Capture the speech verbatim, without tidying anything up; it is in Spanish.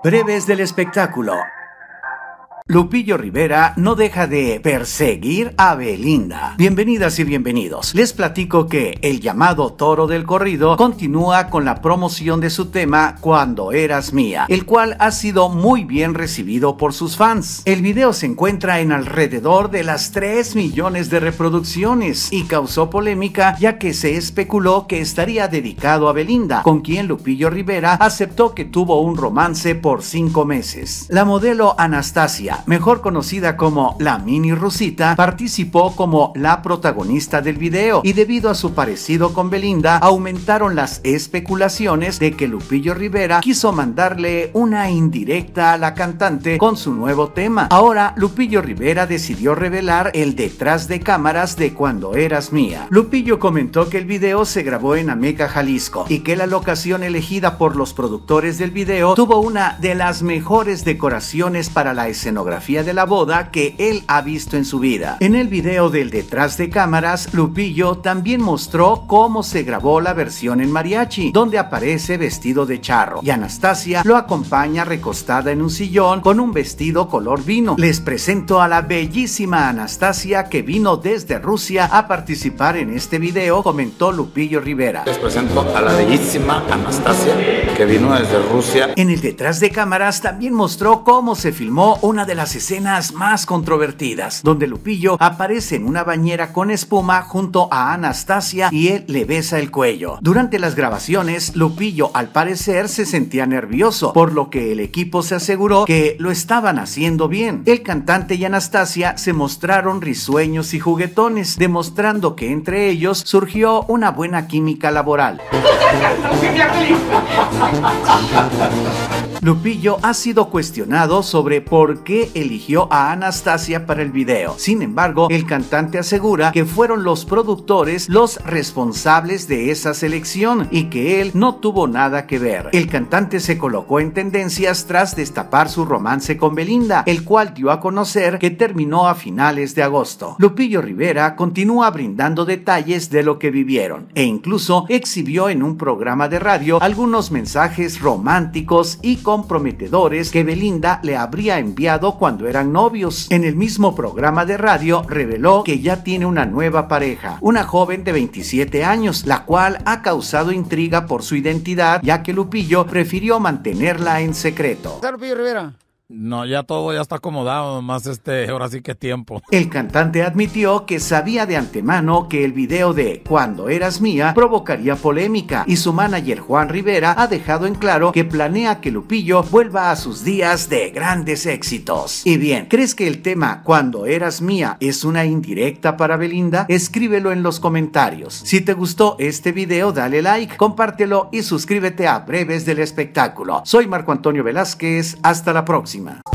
Breves del espectáculo. Lupillo Rivera no deja de perseguir a Belinda. Bienvenidas y bienvenidos. Les platico que el llamado Toro del Corrido continúa con la promoción de su tema Cuando Eras Mía, el cual ha sido muy bien recibido por sus fans. El video se encuentra en alrededor de las tres millones de reproducciones y causó polémica, ya que se especuló que estaría dedicado a Belinda, con quien Lupillo Rivera aceptó que tuvo un romance por cinco meses. La modelo Anastasia, mejor conocida como la Mini Rusita, participó como la protagonista del video y debido a su parecido con Belinda aumentaron las especulaciones de que Lupillo Rivera quiso mandarle una indirecta a la cantante con su nuevo tema. Ahora Lupillo Rivera decidió revelar el detrás de cámaras de Cuando Eras Mía. Lupillo comentó que el video se grabó en Ameca, Jalisco, y que la locación elegida por los productores del video tuvo una de las mejores decoraciones para la escenografía de la boda que él ha visto en su vida. En el video del detrás de cámaras, Lupillo también mostró cómo se grabó la versión en mariachi, donde aparece vestido de charro, y Anastasia lo acompaña recostada en un sillón con un vestido color vino. Les presento a la bellísima Anastasia, que vino desde Rusia a participar en este video, comentó Lupillo Rivera. Les presento a la bellísima Anastasia, que vino desde Rusia. En el detrás de cámaras también mostró cómo se filmó una de las escenas más controvertidas, donde Lupillo aparece en una bañera con espuma junto a Anastasia y él le besa el cuello. Durante las grabaciones, Lupillo al parecer se sentía nervioso, por lo que el equipo se aseguró que lo estaban haciendo bien. El cantante y Anastasia se mostraron risueños y juguetones, demostrando que entre ellos surgió una buena química laboral. Lupillo ha sido cuestionado sobre por qué eligió a Anastasia para el video. Sin embargo, el cantante asegura que fueron los productores los responsables de esa selección y que él no tuvo nada que ver. El cantante se colocó en tendencias tras destapar su romance con Belinda, el cual dio a conocer que terminó a finales de agosto. Lupillo Rivera continúa brindando detalles de lo que vivieron e incluso exhibió en un programa de radio algunos mensajes románticos y comprometedores que Belinda le habría enviado cuando eran novios. En el mismo programa de radio reveló que ya tiene una nueva pareja, una joven de veintisiete años, la cual ha causado intriga por su identidad, ya que Lupillo prefirió mantenerla en secreto. Lupillo Rivera. No, ya todo ya está acomodado, más este, ahora sí que tiempo. El cantante admitió que sabía de antemano que el video de Cuando Eras Mía provocaría polémica y su manager Juan Rivera ha dejado en claro que planea que Lupillo vuelva a sus días de grandes éxitos. Y bien, ¿crees que el tema Cuando Eras Mía es una indirecta para Belinda? Escríbelo en los comentarios. Si te gustó este video, dale like, compártelo y suscríbete a Breves del Espectáculo. Soy Marco Antonio Velázquez, hasta la próxima.